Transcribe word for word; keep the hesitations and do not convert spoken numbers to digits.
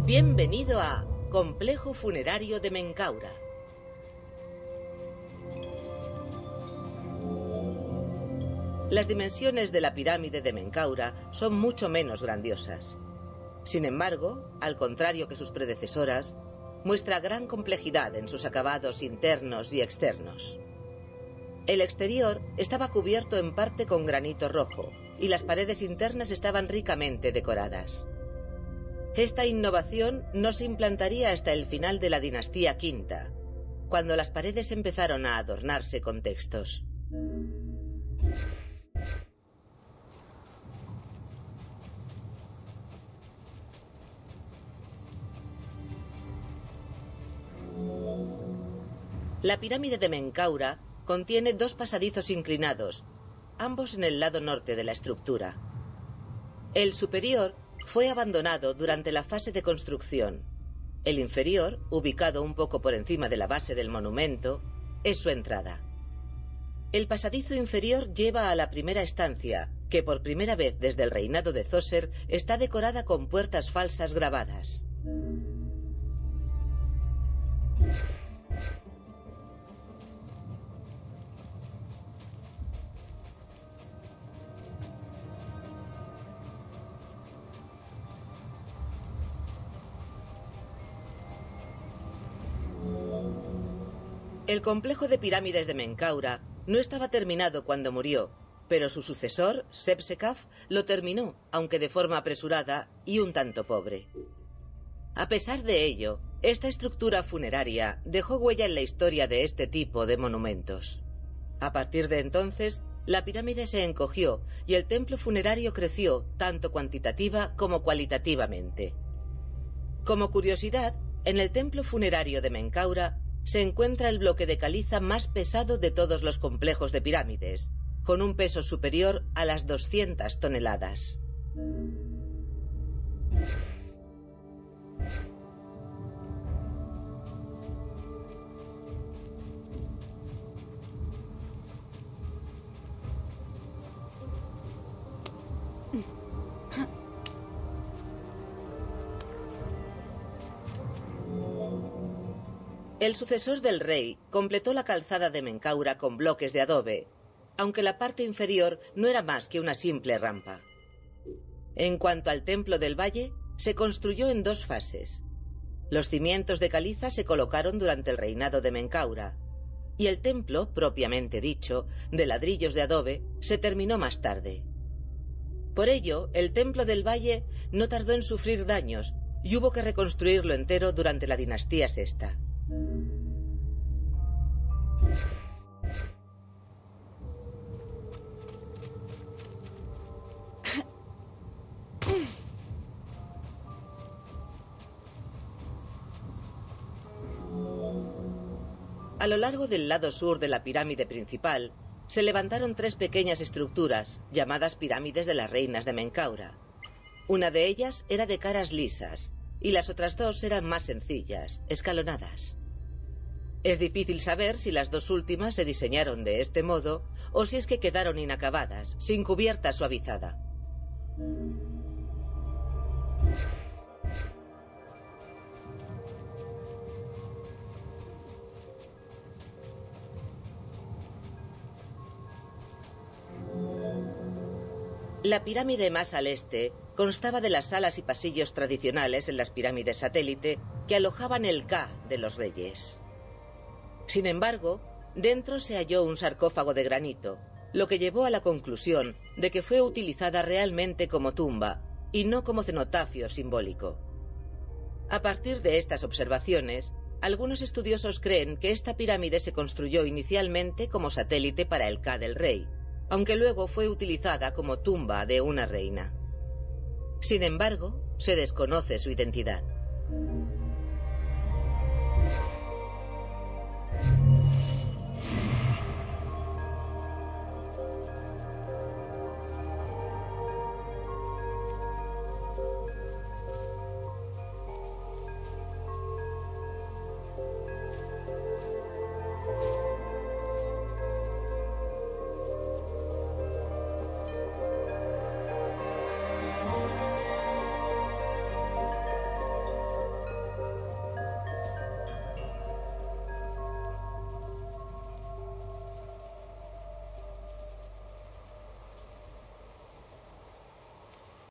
Bienvenido a Complejo Funerario de Menkaura. Las dimensiones de la pirámide de Menkaura son mucho menos grandiosas. Sin embargo, al contrario que sus predecesoras, muestra gran complejidad en sus acabados internos y externos. El exterior estaba cubierto en parte con granito rojo y las paredes internas estaban ricamente decoradas. Esta innovación no se implantaría hasta el final de la dinastía quinta, cuando las paredes empezaron a adornarse con textos. La pirámide de Menkaura contiene dos pasadizos inclinados, ambos en el lado norte de la estructura. El superior fue abandonado durante la fase de construcción. El inferior, ubicado un poco por encima de la base del monumento, es su entrada. El pasadizo inferior lleva a la primera estancia, que por primera vez desde el reinado de Zoser está decorada con puertas falsas grabadas. El complejo de pirámides de Menkaura no estaba terminado cuando murió, pero su sucesor, Sebsekaf, lo terminó, aunque de forma apresurada y un tanto pobre. A pesar de ello, esta estructura funeraria dejó huella en la historia de este tipo de monumentos. A partir de entonces, la pirámide se encogió y el templo funerario creció tanto cuantitativa como cualitativamente. Como curiosidad, en el templo funerario de Menkaura se encuentra el bloque de caliza más pesado de todos los complejos de pirámides, con un peso superior a las doscientas toneladas. El sucesor del rey completó la calzada de Menkaura con bloques de adobe, aunque la parte inferior no era más que una simple rampa. En cuanto al templo del valle, se construyó en dos fases. Los cimientos de caliza se colocaron durante el reinado de Menkaura, y el templo, propiamente dicho, de ladrillos de adobe, se terminó más tarde. Por ello, el templo del valle no tardó en sufrir daños y hubo que reconstruirlo entero durante la dinastía sexta. A lo largo del lado sur de la pirámide principal, se levantaron tres pequeñas estructuras, llamadas pirámides de las reinas de Menkaura. Una de ellas era de caras lisas, y las otras dos eran más sencillas, escalonadas. Es difícil saber si las dos últimas se diseñaron de este modo, o si es que quedaron inacabadas, sin cubierta suavizada. La pirámide más al este constaba de las salas y pasillos tradicionales en las pirámides satélite que alojaban el Ka de los reyes. Sin embargo, dentro se halló un sarcófago de granito, lo que llevó a la conclusión de que fue utilizada realmente como tumba y no como cenotafio simbólico. A partir de estas observaciones, algunos estudiosos creen que esta pirámide se construyó inicialmente como satélite para el Ka del rey, aunque luego fue utilizada como tumba de una reina. Sin embargo, se desconoce su identidad.